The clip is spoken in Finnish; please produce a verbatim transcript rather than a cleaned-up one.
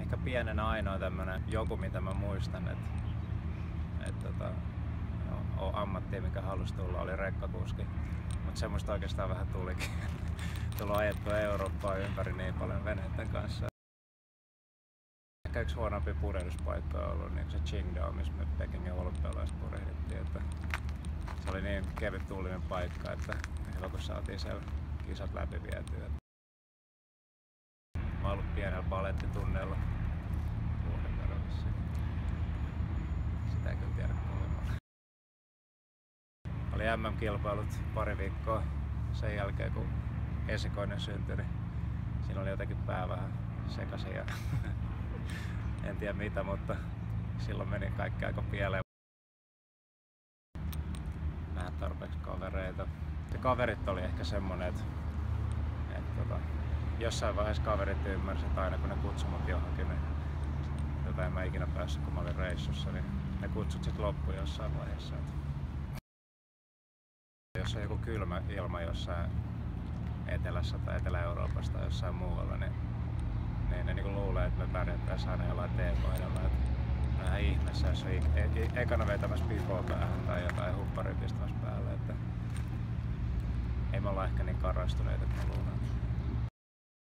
ehkä pienenä ainoa tämmönen joku, mitä mä muistan, että et, tota, no, ammattia, mikä halusi tulla, oli rekkakuski. Mutta semmoista oikeastaan vähän tulikin. Tullut ajettua Eurooppaa ympäri niin paljon veneiden kanssa. Ehkä yksi huonompi purjehduspaikka on ollut niin se Qingdao, missä me Pekingin olympialaiset purjehdittiin. Että se oli niin kevyt tuulinen paikka, että hyvä kun saatiin siellä kisat läpi vietyä. Mä oon ollut pienellä balettitunneilla vuoden verran vissiin. Sitä ei kyllä tiedä kuinka. Oli M M-kilpailut pari viikkoa sen jälkeen, kun esikoinen syntyi, niin siinä oli jotenkin pää vähän sekaisin ja en tiedä mitä, mutta silloin meni kaikki aika pieleen. Nähdä tarpeeksi kavereita. Ja kaverit oli ehkä semmonen, että, että tota, jossain vaiheessa kaverit ymmärsi, että aina kun ne kutsui mut johonkin, niin jota en mä ikinä päässyt, kun mä olin reissussa, niin ne kutsut sit loppu jossain vaiheessa. Että jos on joku kylmä ilma jossain Etelässä tai Etelä-Euroopassa tai jossain muualla, niin, niin ne niinku luulee, että me pärjättäisiin aina jollain teekohdalla. Vähän ihmeessä, jos on e e ekana vetämässä pipoa päähän tai jotain hupparia pistämässä päälle. Että ei me olla ehkä niin karastuneita kuin luulen.